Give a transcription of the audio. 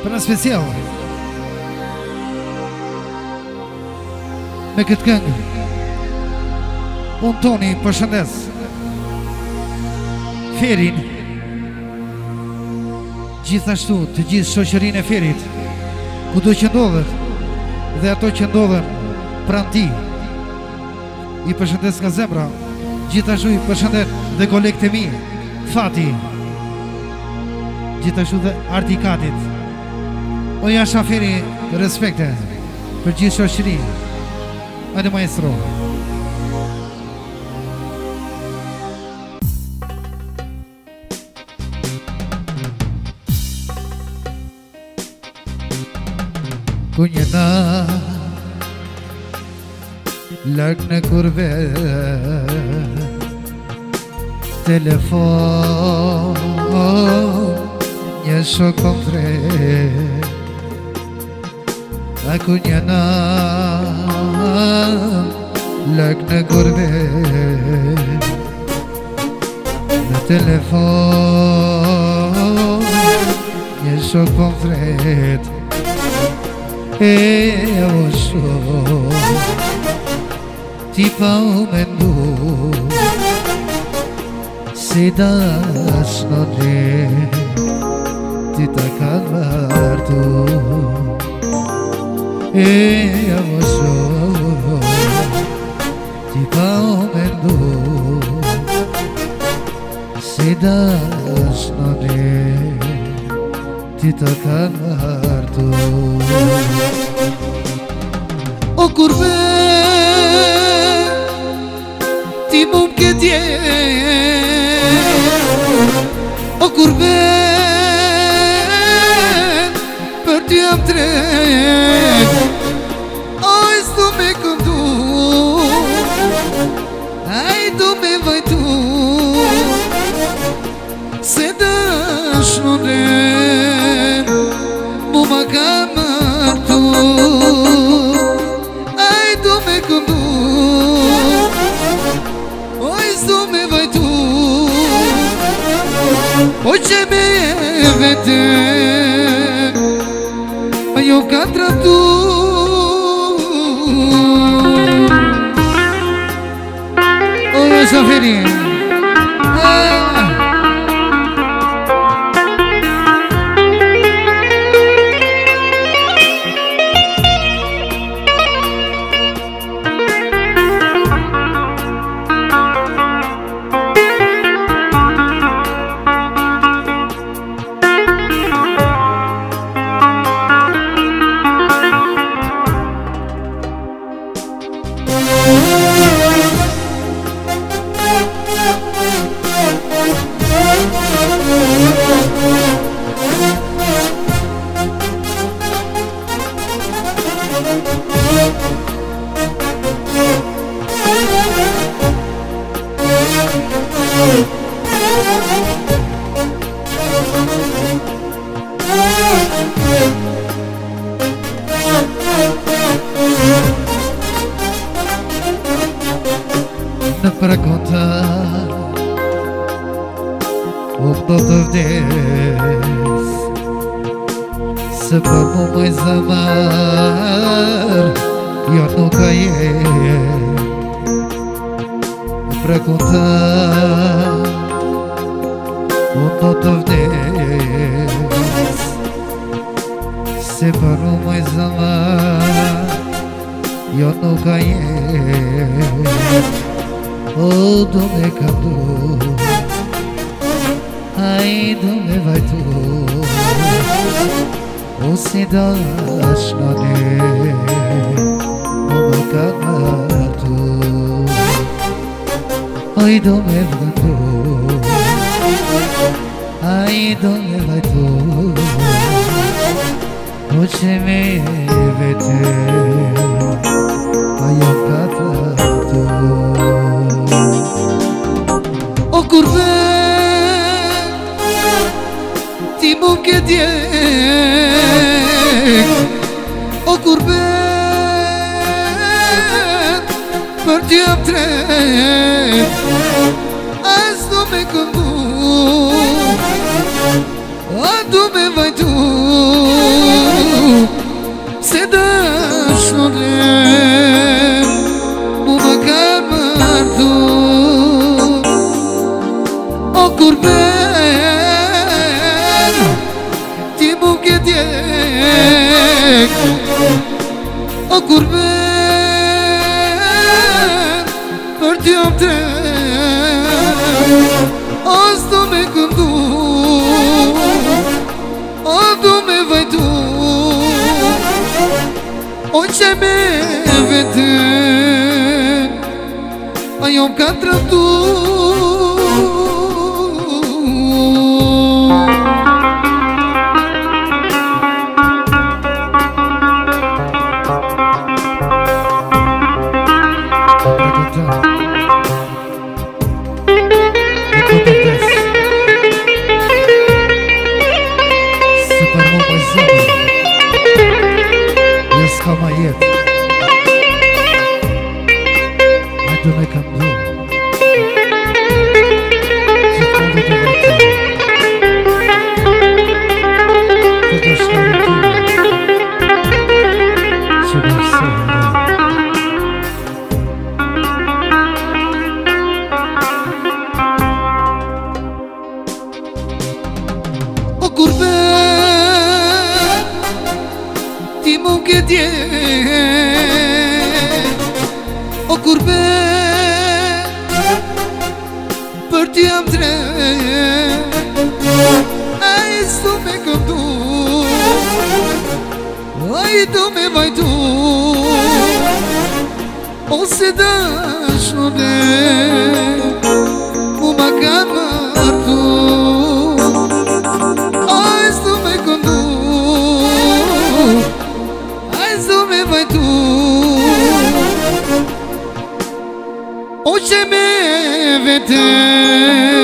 Prea special me këtë këngë unë Toni përshëndes Ferin, gjithashtu të gjithë shoqërinë e Ferit kudo që ndodhet dhe ato që ndodhen pranë tij. I përshëndes nga zemra, gjithashtu i përshëndet dhe kolegët e mi, Fati, gjithashtu dhe Ardikatit. O Jasha Feri, respekte për gjithë shoqërinë. Hajde maestro. Kunjena larg në kurve telefon një shokon tre a kunjena larg në kurve në telefon një shokon tre e όσο τι πάω με νου συντάσσονται τι τα καλάρτου όσο τι πάω με νου συντάσσονται τι τα καλάρτου o curve ti mumke dje o curve për ty jam tret oj s'du me këndu aj du me vajtu se dëshmonen mu ma ka martu Hoće me vete a eu contra tu Oi Soferinha Para contar o que não vês se vamos mais amar eu nunca ia para contar o que não vês se vamos mais amar eu nunca ia Oh, dove cadu Ai, dove vai tu O se das node O meu cadu Ai, dove vai tu Ai, dove vai tu O se me vete Ai, o cadu O curve ti mumke dje O curve për ty jam tret as du me këndu a du me vajtu ti buche tiek o kurben për ty om trem os do me këndu o do me vajtu o që me vetën ajo m'ka traftu. Kama jet Ai do me kam du Gjithmonë do të vajtu Të të shkarin time Që bashkësohë O kurben ti mund ke tjetë o kurben për ty jam drejt ai s'do me këndu ai do me vajtu ose dashune mu ma ka martu ai s'do me këndu vajtu o që me vetën